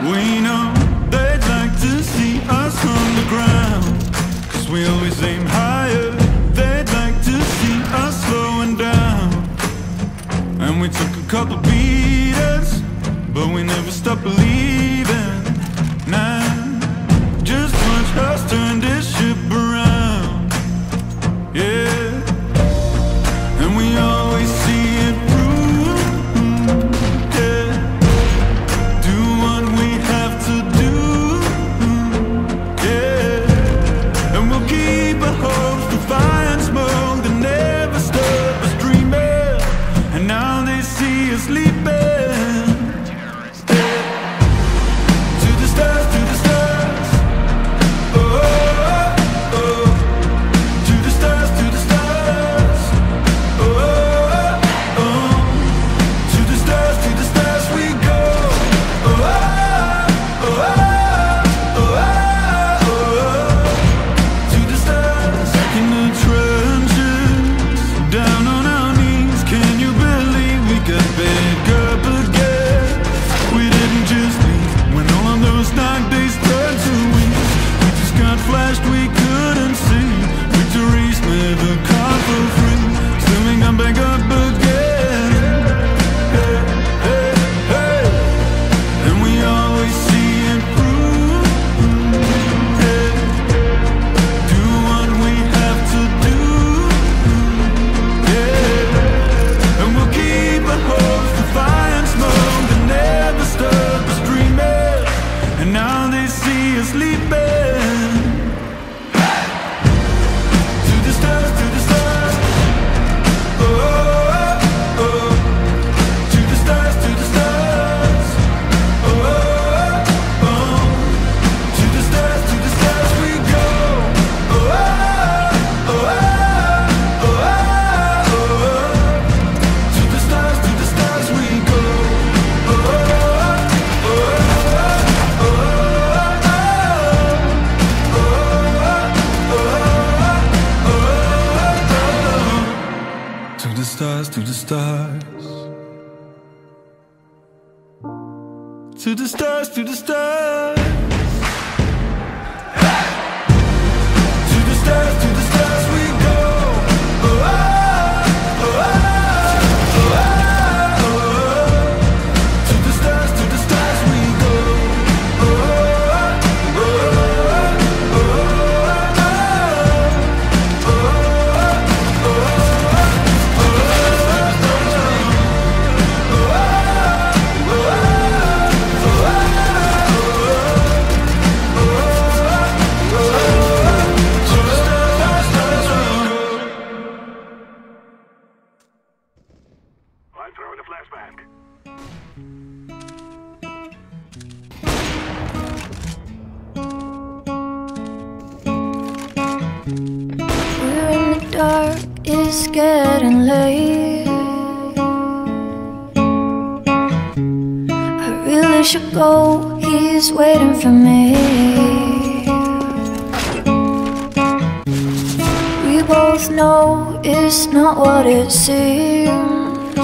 We know they'd like to see us on the ground, 'cause we always aim higher. They'd like to see us slowing down. And we took a couple beaters, but we never stopped believing. Nah, just watch us turn this ship around. Yeah, and we always see it through. Yeah, do what we have to do. Yeah, and we'll keep our hopes to fire and smoke that never stop us dreaming. And now they see us sleeping. Yeah. To the stars, to the stars. Oh, oh, oh. To the stars, to the stars. Oh, oh, oh. To the stars we go. Oh, oh, oh, oh, oh, oh. To the stars. In the trenches, down on our knees. Can you believe we got back up again? We didn't just leave when all of those dark days turned to weeks. We just got flashed, we couldn't see. Victories never come for free. Still we got back up again. Hey, hey, hey. And we always see it through. Hey. Do what we have to do. Yeah. And we'll keep our hopes to fire and smoke that never stop us dreaming. And now they see us sleeping. To the stars, to the stars. Oh, oh, oh. To the stars, to the stars. Oh, oh, oh. To the stars we go. Oh, oh, oh, oh, oh, oh. To the stars we go. Oh, oh, oh, oh, oh, oh. To the stars, to the stars. To the stars, to the stars. To the stars we go. Oh, oh, oh, oh, oh, oh. To the stars we go. Oh, oh, oh, oh, I'm throwing a flashbang. We're in the dark, it's getting late. I really should go, he's waiting for me. We both know it's not what it seems.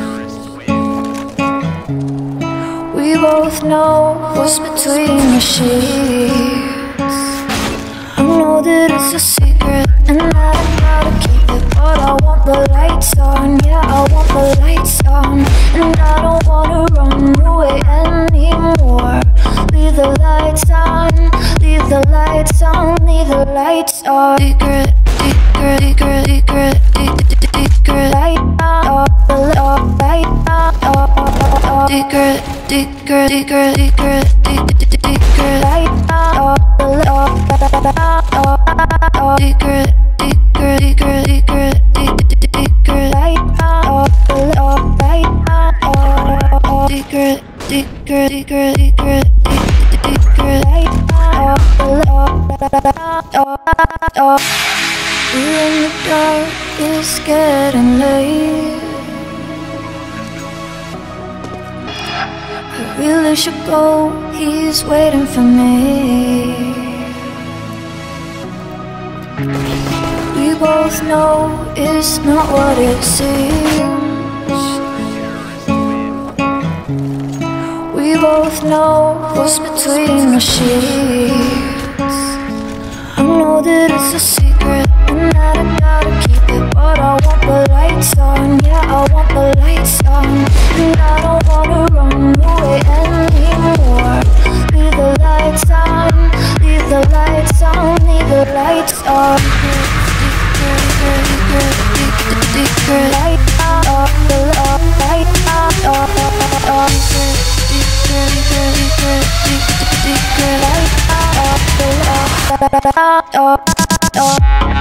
We both know what's between the sheets. I know that it's a secret and I don't know how to keep it, but I want the lights on, yeah, I want the lights on. And I don't wanna run away anymore. Leave the lights on, leave the lights on, leave the lights on. Secret, secret, secret, secret, secret, light on, light on, secret, secret, secret, secret, secret, light on, secret, secret, secret, secret, secret, light on, light on, secret, secret, secret, secret, secret, light on. We're in the dark, it's getting late. I really should go, he's waiting for me. We both know it's not what it seems. We both know what's between the sheets. I know that it's a secret and that I gotta keep it, but I want the lights on, yeah, I want the lights on. And I don't wanna run away anymore. Leave the lights on, leave the lights on, leave the lights on. Light up, the light up, light up,